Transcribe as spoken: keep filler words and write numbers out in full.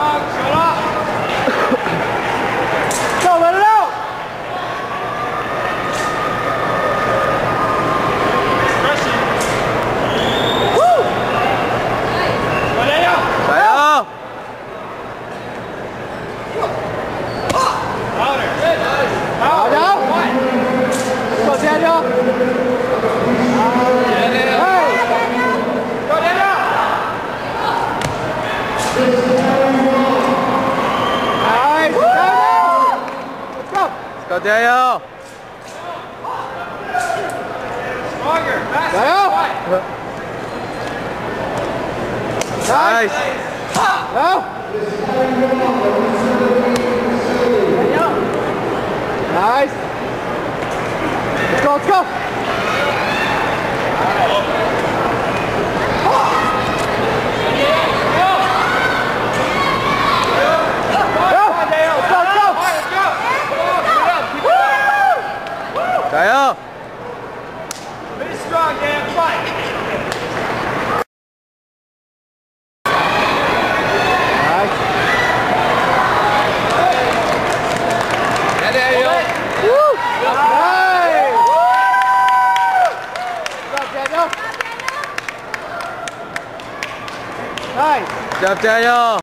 Shut up! Go, let it out! Woo! Daniel! Daniel! Louder! Louder! Go, Daniel! Daniel! Hey! Go, Daniel! Nice! Let's go! Let's go, Daniel! Stronger! Faster! Daniel! Nice! No! Nice! Let's go, let's go! Daniel! Be strong, Dan. Fight! Nice. Yeah, Daniel! Woo! Nice! Good job, Daniel. Nice. Good job, Daniel!